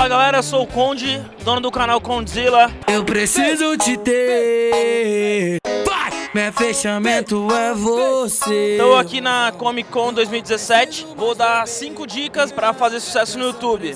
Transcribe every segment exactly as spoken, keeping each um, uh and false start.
Fala galera, eu sou o Conde, dono do canal Condzilla. Eu preciso te ter, meu fechamento é você. Estou aqui na Comic Con dois mil e dezessete. Vou dar cinco dicas para fazer sucesso no YouTube.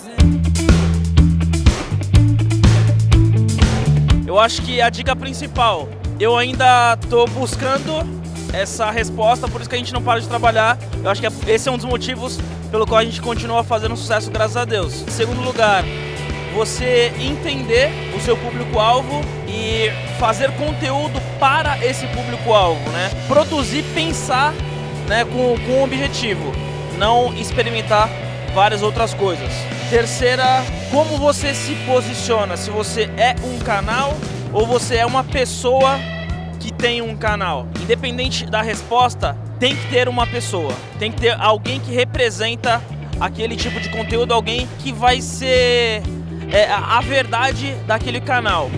Eu acho que a dica principal, eu ainda tô buscando essa resposta, por isso que a gente não para de trabalhar. Eu acho que esse é um dos motivos pelo qual a gente continua fazendo sucesso, graças a Deus. Em segundo lugar, você entender o seu público-alvo e fazer conteúdo para esse público-alvo, né? Produzir, pensar, né, com, com um objetivo, não experimentar várias outras coisas. Terceira, como você se posiciona, se você é um canal ou você é uma pessoa que tem um canal. Independente da resposta, tem que ter uma pessoa, tem que ter alguém que representa aquele tipo de conteúdo, alguém que vai ser é, a verdade daquele canal.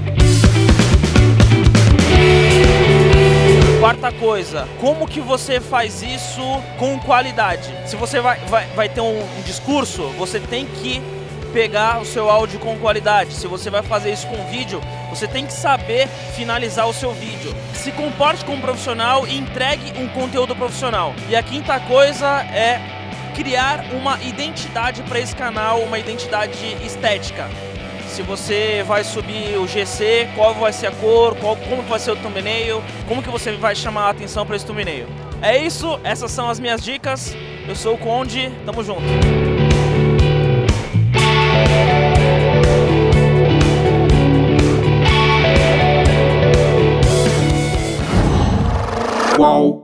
Quarta coisa, como que você faz isso com qualidade? Se você vai, vai, vai ter um, um discurso, você tem que pegar o seu áudio com qualidade. Se você vai fazer isso com vídeo, você tem que saber finalizar o seu vídeo. Se comporte como um profissional e entregue um conteúdo profissional. E a quinta coisa é criar uma identidade para esse canal, uma identidade estética. Se você vai subir o G C, qual vai ser a cor, qual, como vai ser o thumbnail, como que você vai chamar a atenção para esse thumbnail. É isso, essas são as minhas dicas. Eu sou o Conde, tamo junto. Qual